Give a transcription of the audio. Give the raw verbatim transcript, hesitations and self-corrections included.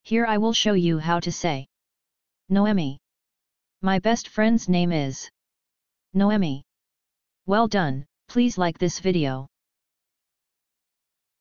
Here I will show you how to say Noemi. My best friend's name is Noemi. Well done, please like this video.